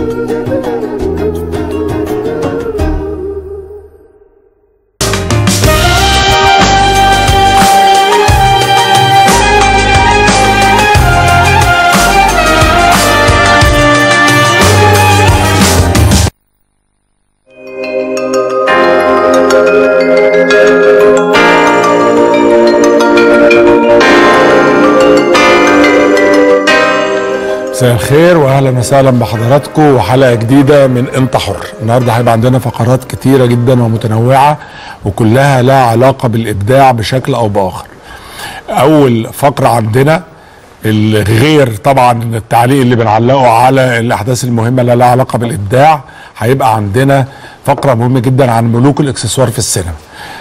مساء الخير واهلا وسهلا بحضراتكم وحلقه جديده من انت حر. النهارده هيبقى عندنا فقرات كتيره جدا ومتنوعه وكلها لها علاقه بالابداع بشكل او باخر. اول فقره عندنا الغير طبعا التعليق اللي بنعلقه على الاحداث المهمه اللي لها علاقه بالابداع، هيبقى عندنا فقره مهمه جدا عن ملوك الاكسسوار في السينما.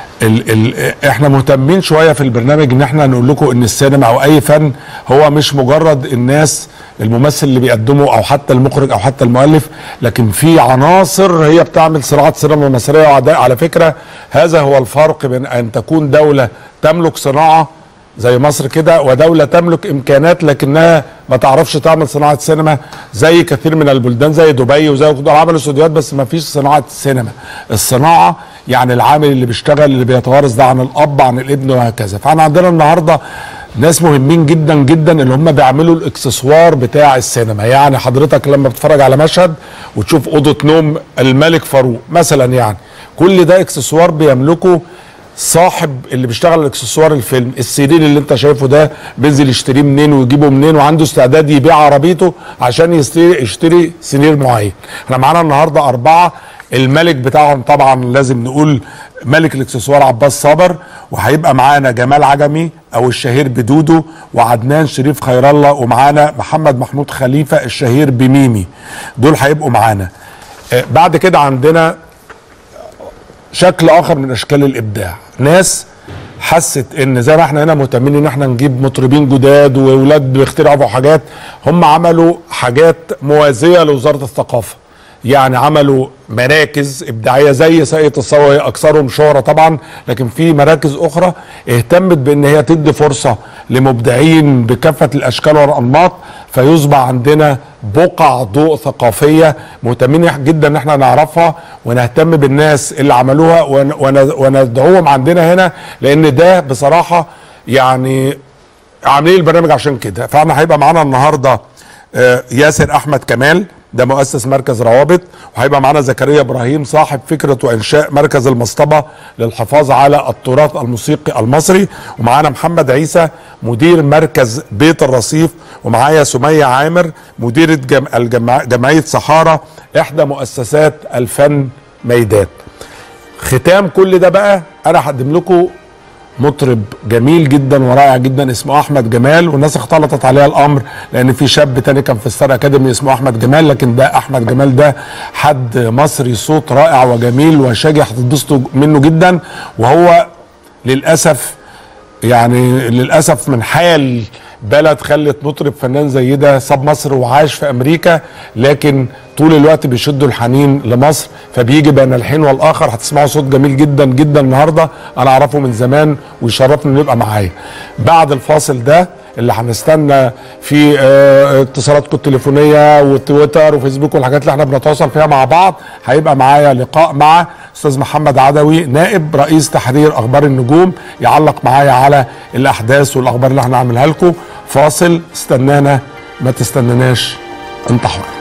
احنا مهتمين شويه في البرنامج ان احنا نقول لكم ان السينما او اي فن هو مش مجرد الناس الممثل اللي بيقدمه او حتى المخرج او حتى المؤلف، لكن في عناصر هي بتعمل صناعه سينما مصريه. وعلى فكره هذا هو الفرق بين ان تكون دوله تملك صناعه زي مصر كده ودوله تملك امكانات لكنها ما تعرفش تعمل صناعه سينما زي كثير من البلدان زي دبي وزي عملوا استوديوهات بس ما فيش صناعه سينما. الصناعه يعني العامل اللي بيشتغل اللي بيتوارث ده عن الاب عن الابن وهكذا. فاحنا عندنا النهارده ناس مهمين جدا جدا اللي هم بيعملوا الاكسسوار بتاع السينما. يعني حضرتك لما بتتفرج على مشهد وتشوف اوضه نوم الملك فاروق مثلا، يعني كل ده اكسسوار بيملكه صاحب اللي بيشتغل الاكسسوار الفيلم. السرير اللي انت شايفه ده بينزل يشتريه منين ويجيبه منين وعنده استعداد يبيع عربيته عشان يشتري سرير معين. احنا معانا النهارده 4. الملك بتاعهم طبعا لازم نقول ملك الاكسسوار عباس صابر، وهيبقى معانا جمال عجمي او الشهير بدودو، وعدنان شريف خير الله، ومعانا محمد محمود خليفه الشهير بميمي. دول هيبقوا معانا. بعد كده عندنا شكل اخر من اشكال الابداع، ناس حست ان زي ما احنا هنا مهتمين ان احنا نجيب مطربين جداد واولاد بيخترعوا حاجات، هم عملوا حاجات موازيه لوزاره الثقافه. يعني عملوا مراكز ابداعيه زي ساقية الصاوي، اكثرهم شهره طبعا، لكن في مراكز اخرى اهتمت بان هي تدي فرصه لمبدعين بكافه الاشكال والانماط، فيصبح عندنا بقع ضوء ثقافيه مهتمين جدا ان احنا نعرفها ونهتم بالناس اللي عملوها وندعوهم عندنا هنا، لان ده بصراحه يعني عاملين البرنامج عشان كده. فاحنا هيبقى معانا النهارده ياسر احمد كمال، ده مؤسس مركز روابط، وهيبقى معانا زكريا ابراهيم صاحب فكره وانشاء مركز المصطبه للحفاظ على التراث الموسيقي المصري، ومعانا محمد عيسى مدير مركز بيت الرصيف، ومعايا سميه عامر مديره جمعيه صحارى احدى مؤسسات الفن ميدان. ختام كل ده بقى انا هقدم لكم مطرب جميل جدا ورائع جدا اسمه احمد جمال، والناس اختلطت عليها الامر لان في شاب تاني كان في ستار اكاديمي اسمه احمد جمال، لكن ده احمد جمال ده حد مصري صوت رائع وجميل وشاجع هتتبسطوا منه جدا. وهو للاسف يعني للاسف من حال بلد خلت مطرب فنان زي ده ساب مصر وعاش في امريكا، لكن طول الوقت بيشدوا الحنين لمصر، فبيجي بين الحين والاخر. هتسمعوا صوت جميل جدا جدا النهارده، انا اعرفه من زمان ويشرفني انه يبقى معايا. بعد الفاصل ده اللي هنستنى في اتصالاتكم التليفونيه وتويتر وفيسبوك والحاجات اللي احنا بنتواصل فيها مع بعض، هيبقى معايا لقاء مع استاذ محمد عدوي نائب رئيس تحرير اخبار النجوم، يعلق معايا على الاحداث والاخبار اللي احنا هنعملها لكم. فاصل، استنانا ما تستناناش، انت حر.